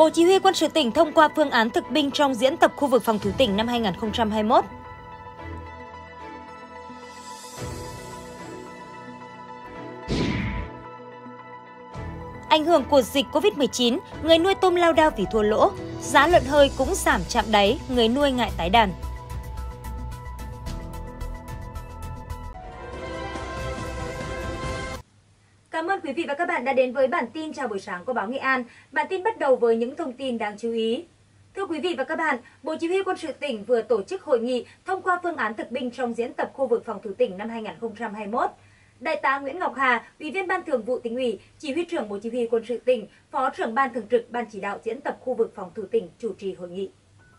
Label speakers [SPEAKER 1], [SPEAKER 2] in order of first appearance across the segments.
[SPEAKER 1] Bộ Chỉ huy Quân sự tỉnh thông qua phương án thực binh trong diễn tập khu vực phòng thủ tỉnh năm 2021. Ảnh hưởng của dịch Covid-19, người nuôi tôm lao đao vì thua lỗ, giá lợn hơi cũng giảm chạm đáy, người nuôi ngại tái đàn. Cảm ơn quý vị và các bạn đã đến với bản tin chào buổi sáng của báo Nghệ An. Bản tin bắt đầu với những thông tin đáng chú ý. Thưa quý vị và các bạn, Bộ Chỉ huy Quân sự tỉnh vừa tổ chức hội nghị thông qua phương án thực binh trong diễn tập khu vực phòng thủ tỉnh năm 2021. Đại tá Nguyễn Ngọc Hà, Ủy viên Ban Thường vụ Tỉnh ủy, Chỉ huy trưởng Bộ Chỉ huy Quân sự tỉnh, Phó trưởng Ban Thường trực Ban chỉ đạo diễn tập khu vực phòng thủ tỉnh chủ trì hội nghị.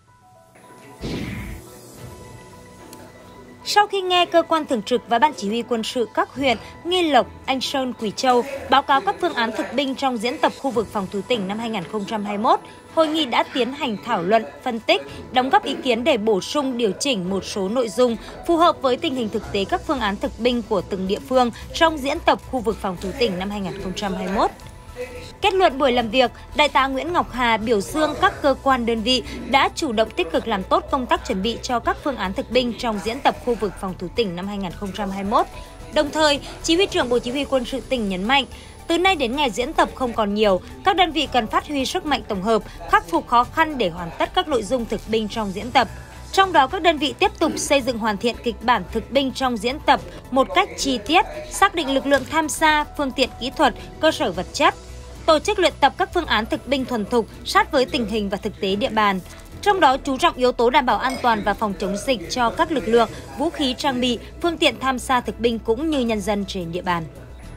[SPEAKER 1] Sau khi nghe cơ quan thường trực và Ban Chỉ huy quân sự các huyện Nghi Lộc, Anh Sơn, Quỳ Châu báo cáo các phương án thực binh trong diễn tập khu vực phòng thủ tỉnh năm 2021, hội nghị đã tiến hành thảo luận, phân tích, đóng góp ý kiến để bổ sung điều chỉnh một số nội dung phù hợp với tình hình thực tế các phương án thực binh của từng địa phương trong diễn tập khu vực phòng thủ tỉnh năm 2021. Kết luận buổi làm việc, Đại tá Nguyễn Ngọc Hà biểu dương các cơ quan đơn vị đã chủ động tích cực làm tốt công tác chuẩn bị cho các phương án thực binh trong diễn tập khu vực phòng thủ tỉnh năm 2021. Đồng thời, Chỉ huy trưởng Bộ Chỉ huy Quân sự tỉnh nhấn mạnh, từ nay đến ngày diễn tập không còn nhiều, các đơn vị cần phát huy sức mạnh tổng hợp, khắc phục khó khăn để hoàn tất các nội dung thực binh trong diễn tập. Trong đó, các đơn vị tiếp tục xây dựng hoàn thiện kịch bản thực binh trong diễn tập một cách chi tiết, xác định lực lượng tham gia, phương tiện kỹ thuật, cơ sở vật chất, tổ chức luyện tập các phương án thực binh thuần thục sát với tình hình và thực tế địa bàn. Trong đó, chú trọng yếu tố đảm bảo an toàn và phòng chống dịch cho các lực lượng, vũ khí trang bị, phương tiện tham gia thực binh cũng như nhân dân trên địa bàn.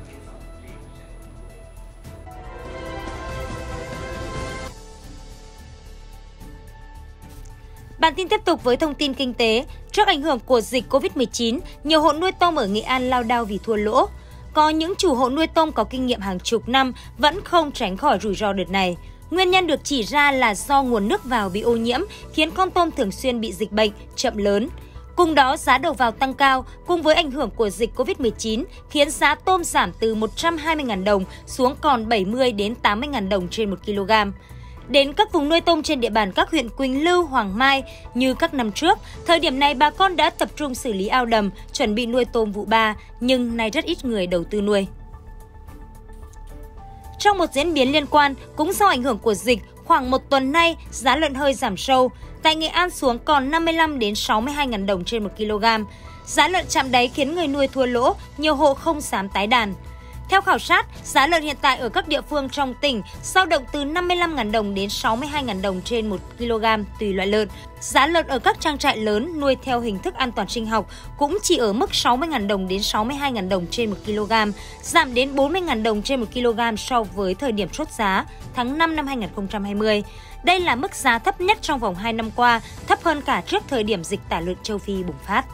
[SPEAKER 1] Bản tin tiếp tục với thông tin kinh tế. Trước ảnh hưởng của dịch Covid-19, nhiều hộ nuôi tôm ở Nghệ An lao đao vì thua lỗ. Có những chủ hộ nuôi tôm có kinh nghiệm hàng chục năm vẫn không tránh khỏi rủi ro đợt này. Nguyên nhân được chỉ ra là do nguồn nước vào bị ô nhiễm, khiến con tôm thường xuyên bị dịch bệnh, chậm lớn. Cùng đó, giá đầu vào tăng cao, cùng với ảnh hưởng của dịch Covid-19, khiến giá tôm giảm từ 120.000 đồng xuống còn 70 đến 80.000 đồng trên 1 kg. Đến các vùng nuôi tôm trên địa bàn các huyện Quỳnh Lưu, Hoàng Mai như các năm trước, thời điểm này bà con đã tập trung xử lý ao đầm, chuẩn bị nuôi tôm vụ 3, nhưng nay rất ít người đầu tư nuôi. Trong một diễn biến liên quan, cũng do ảnh hưởng của dịch, khoảng một tuần nay, giá lợn hơi giảm sâu. Tại Nghệ An xuống còn 55 đến 62.000 đồng trên 1 kg. Giá lợn chạm đáy khiến người nuôi thua lỗ, nhiều hộ không dám tái đàn. Theo khảo sát, giá lợn hiện tại ở các địa phương trong tỉnh dao động từ 55.000 đồng đến 62.000 đồng trên 1 kg tùy loại lợn. Giá lợn ở các trang trại lớn nuôi theo hình thức an toàn sinh học cũng chỉ ở mức 60.000 đồng đến 62.000 đồng trên 1 kg, giảm đến 40.000 đồng trên 1 kg so với thời điểm chốt giá tháng 5 năm 2020. Đây là mức giá thấp nhất trong vòng 2 năm qua, thấp hơn cả trước thời điểm dịch tả lợn châu Phi bùng phát.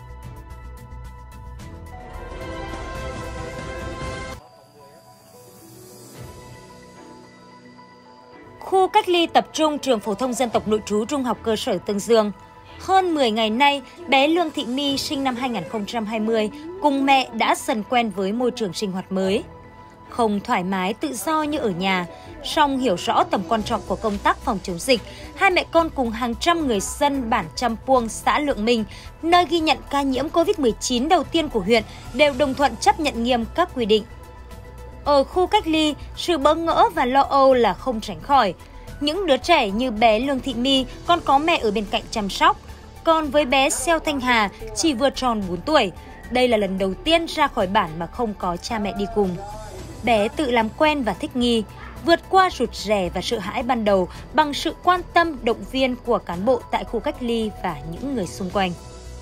[SPEAKER 1] Khu cách ly tập trung trường phổ thông dân tộc nội trú trung học cơ sở Tương Dương. Hơn 10 ngày nay, bé Lương Thị My sinh năm 2020 cùng mẹ đã dần quen với môi trường sinh hoạt mới. Không thoải mái tự do như ở nhà, song hiểu rõ tầm quan trọng của công tác phòng chống dịch, hai mẹ con cùng hàng trăm người dân bản Trăm Puông, xã Lượng Minh, nơi ghi nhận ca nhiễm Covid-19 đầu tiên của huyện, đều đồng thuận chấp nhận nghiêm các quy định. Ở khu cách ly, sự bỡ ngỡ và lo âu là không tránh khỏi. Những đứa trẻ như bé Lương Thị My còn có mẹ ở bên cạnh chăm sóc. Còn với bé Xeo Thanh Hà chỉ vừa tròn 4 tuổi, đây là lần đầu tiên ra khỏi bản mà không có cha mẹ đi cùng. Bé tự làm quen và thích nghi, vượt qua rụt rè và sợ hãi ban đầu bằng sự quan tâm, động viên của cán bộ tại khu cách ly và những người xung quanh.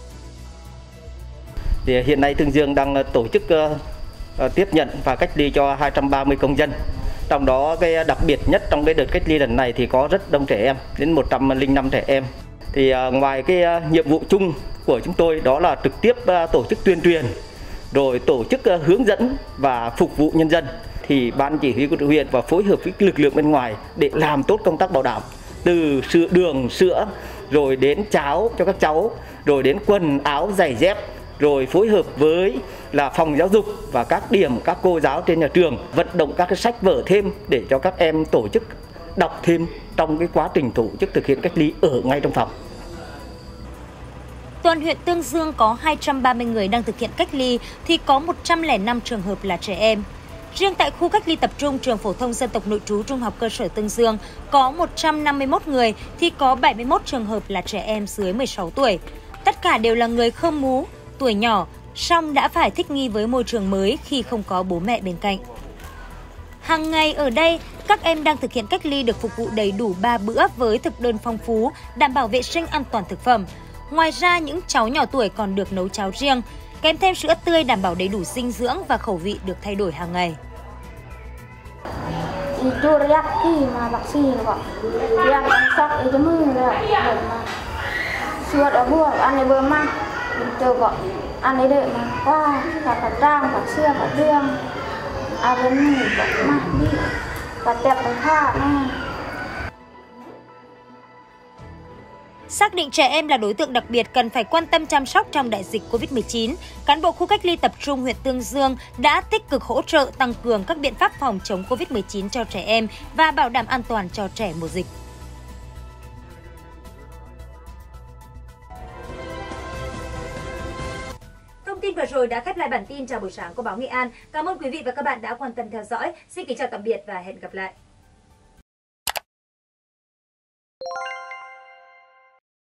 [SPEAKER 2] Hiện nay Tương Dương đang tổ chức tiếp nhận và cách ly cho 230 công dân. Trong đó cái đặc biệt nhất trong cái đợt cách ly lần này thì có rất đông trẻ em, đến 105 trẻ em. Thì ngoài cái nhiệm vụ chung của chúng tôi đó là trực tiếp tổ chức tuyên truyền, rồi tổ chức hướng dẫn và phục vụ nhân dân, thì Ban Chỉ huy Quân sự huyện và phối hợp với lực lượng bên ngoài để làm tốt công tác bảo đảm, từ đường, sữa, rồi đến cháo cho các cháu, rồi đến quần áo, giày dép, rồi phối hợp với là phòng giáo dục và các điểm, các cô giáo trên nhà trường vận động các cái sách vở thêm để cho các em tổ chức đọc thêm trong cái quá trình tổ chức thực hiện cách ly ở ngay trong phòng.
[SPEAKER 1] Toàn huyện Tương Dương có 230 người đang thực hiện cách ly thì có 105 trường hợp là trẻ em. Riêng tại khu cách ly tập trung trường phổ thông dân tộc nội trú Trung học cơ sở Tương Dương có 151 người thì có 71 trường hợp là trẻ em dưới 16 tuổi. Tất cả đều là người Khơ Mú, tuổi nhỏ, song đã phải thích nghi với môi trường mới khi không có bố mẹ bên cạnh. Hàng ngày ở đây, các em đang thực hiện cách ly được phục vụ đầy đủ 3 bữa với thực đơn phong phú, đảm bảo vệ sinh an toàn thực phẩm. Ngoài ra, những cháu nhỏ tuổi còn được nấu cháo riêng, kèm thêm sữa tươi đảm bảo đầy đủ dinh dưỡng và khẩu vị được thay đổi hàng ngày.
[SPEAKER 3] Itu reaksi mà vaccine kok. Yang sak itu mah suat abu ane bermah itu kok. Ane dek mah wah kata trang kata sia kata đường. Aben kok mah di kata tengah nah.
[SPEAKER 1] Xác định trẻ em là đối tượng đặc biệt cần phải quan tâm chăm sóc trong đại dịch Covid-19, cán bộ khu cách ly tập trung huyện Tương Dương đã tích cực hỗ trợ tăng cường các biện pháp phòng chống Covid-19 cho trẻ em và bảo đảm an toàn cho trẻ mùa dịch. Thông tin vừa rồi đã khép lại bản tin chào buổi sáng của báo Nghệ An. Cảm ơn quý vị và các bạn đã quan tâm theo dõi. Xin kính chào tạm biệt và hẹn gặp lại.